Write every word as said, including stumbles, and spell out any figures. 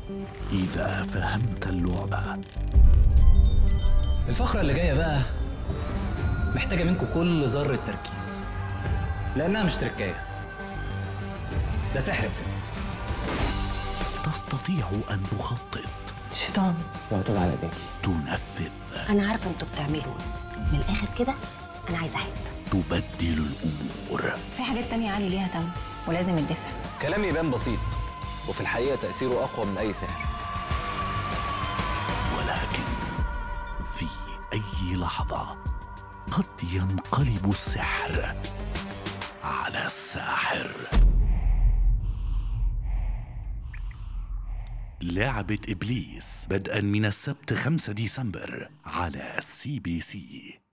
إذا فهمت اللعبة. الفقرة اللي جاية بقى محتاجة منكم كل ذرة تركيز، لأنها مش تركاية، ده سحر بجد. تستطيع أن تخطط، شيطان معتوب على ايديكي. تنفذ، أنا عارفة أنتوا بتعملوا من الآخر كده. أنا عايزة أحب. تبدل الأمور. في حاجات تانية عالي ليها تمن ولازم يدفع. كلامي يبان بسيط وفي الحقيقة تأثيره أقوى من أي سحر. ولكن في أي لحظة قد ينقلب السحر على الساحر. لعبة إبليس بدءا من السبت خمسة ديسمبر على سي بي سي.